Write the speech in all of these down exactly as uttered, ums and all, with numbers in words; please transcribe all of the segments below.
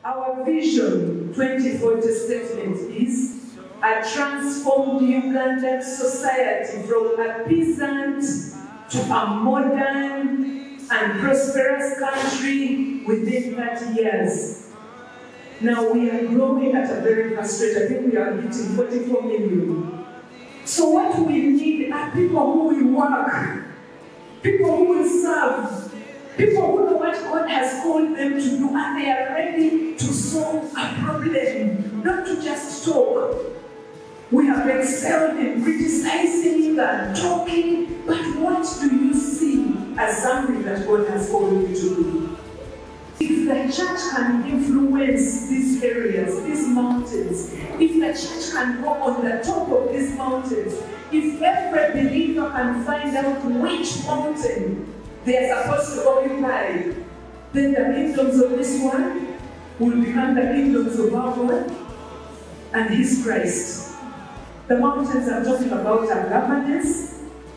Our vision twenty forty statement is a transformed Ugandan society from a peasant to a modern and prosperous country within thirty years. Now we are growing at a very fast rate. I think we are hitting forty-four million. So what we need are people who will work, people who will serve, people who know what God has called them to do, and they are ready to solve a problem, not to just talk. We have excelled in criticizing and talking, but what do you see as something that God has called you to do? If the church can influence these areas, these mountains, if the church can go on the top of these mountains, if every believer can find out which mountain they are supposed to occupy, then the kingdoms of this one will become the kingdoms of our God and His Christ. The mountains I'm talking about are governance,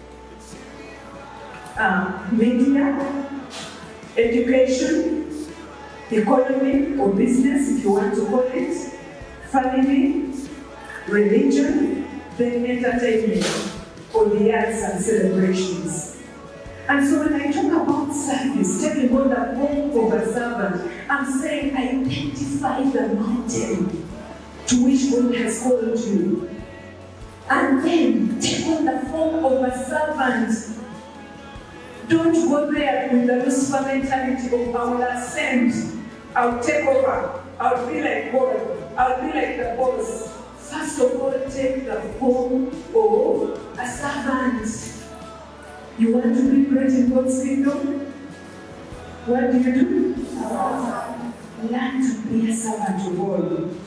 uh, media, education, economy or business, if you want to call it, family, religion, then entertainment, or the arts and celebrations. And so when I talk about service, taking on the form of a servant, I'm saying identify the mountain to which God has called you. And then take on the form of a servant. Don't go there with the Lucifer mentality of I will ascend, I'll take over, I'll be like God, I'll be like the boss. First of all, take the form of a servant. You want to be great in God's kingdom? What do you do? Learn to be a servant of God.